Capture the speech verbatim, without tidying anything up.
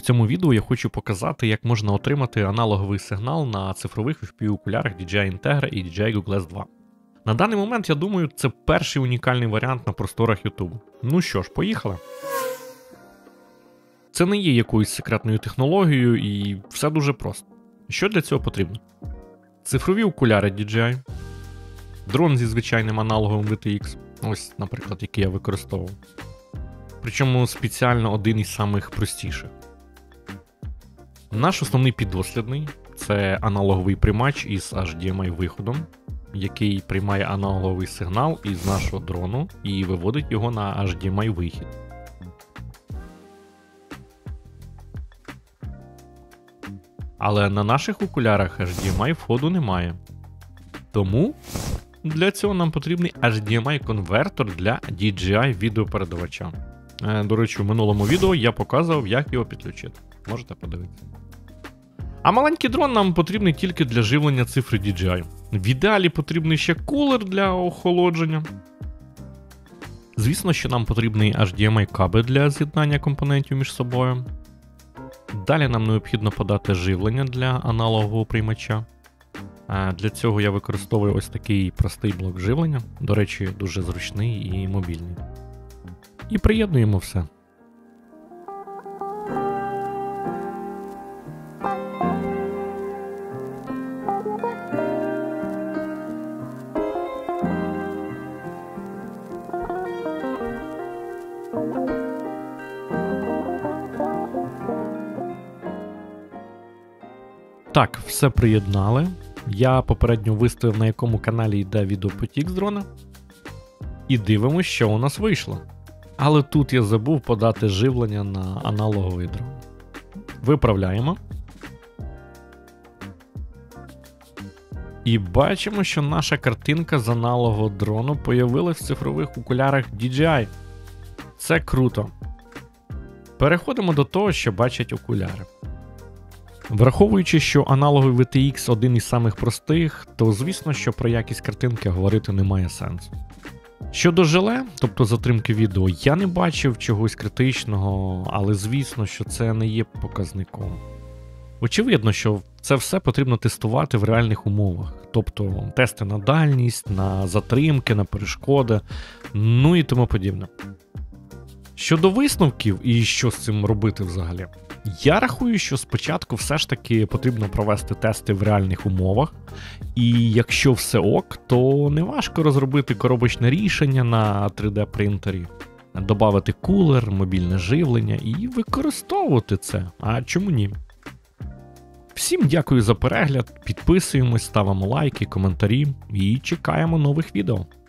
В цьому відео я хочу показати, як можна отримати аналоговий сигнал на цифрових еф пі ві-окулярах ді джей ай Integra і ді джей ай Google ес два. На даний момент, я думаю, це перший унікальний варіант на просторах YouTube. Ну що ж, поїхали. Це не є якоюсь секретною технологією і все дуже просто. Що для цього потрібно? Цифрові окуляри ді джей ай, дрон зі звичайним аналоговим ві ті ікс, ось, наприклад, який я використовував. Причому спеціально один із самих простіших. Наш основний піддослідний – це аналоговий приймач із ейч ді ем ай виходом, який приймає аналоговий сигнал із нашого дрону і виводить його на ейч ді ем ай вихід. Але на наших окулярах ейч ді ем ай входу немає. Тому для цього нам потрібний ейч ді ем ай конвертор для ді джей ай відеопередавача. До речі, в минулому відео я показував, як його підключити. Можете подивитися. А маленький дрон нам потрібний тільки для живлення цифри ді джей ай. В ідеалі потрібний ще кулер для охолодження. Звісно, що нам потрібний ейч ді ем ай кабель для з'єднання компонентів між собою. Далі нам необхідно подати живлення для аналогового приймача. Для цього я використовую ось такий простий блок живлення. До речі, дуже зручний і мобільний. І приєднуємо все. Так, все приєднали. Я попередньо виставив, на якому каналі йде відеопотік з дрона. І дивимося, що у нас вийшло. Але тут я забув подати живлення на аналоговий дрон. Виправляємо. І бачимо, що наша картинка з аналогового дрону появилась в цифрових окулярах ді джей ай. Це круто. Переходимо до того, що бачать окуляри. Враховуючи, що аналоговий ві ті ікс один із самих простих, то звісно, що про якість картинки говорити немає сенсу. Щодо желе, тобто затримки відео, я не бачив чогось критичного, але звісно, що це не є показником. Очевидно, що це все потрібно тестувати в реальних умовах, тобто тести на дальність, на затримки, на перешкоди, ну і тому подібне. Щодо висновків і що з цим робити взагалі, я рахую, що спочатку все ж таки потрібно провести тести в реальних умовах, і якщо все ок, то не важко розробити коробочне рішення на три де принтері, додати кулер, мобільне живлення і використовувати це, а чому ні? Всім дякую за перегляд, підписуємось, ставимо лайки, коментарі і чекаємо нових відео.